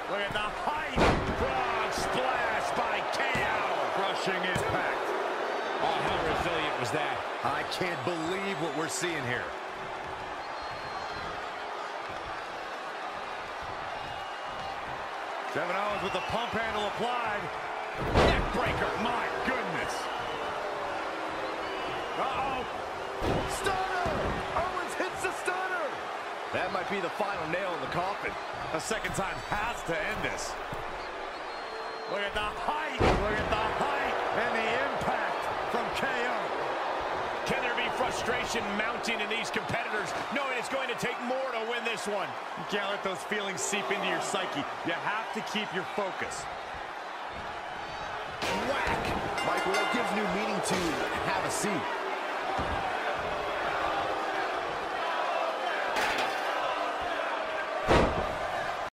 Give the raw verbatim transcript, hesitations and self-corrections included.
Look at the height. Frog splash by K O. Crushing impact. Oh, how resilient was that? I can't believe what we're seeing here. Kevin Owens with the pump handle applied. Neckbreaker, my goodness. Uh-oh. Stunner! Owens hits the stunner! That might be the final nail in the coffin. A second time has to end this. Look at the height. Look at the height and the impact from K O. Can there be frustration mounting in these competitors, knowing it's going to take more to win this one? You can't let those feelings seep into your psyche. You have to keep your focus. Whack! Michael, that gives new meaning to have a seat.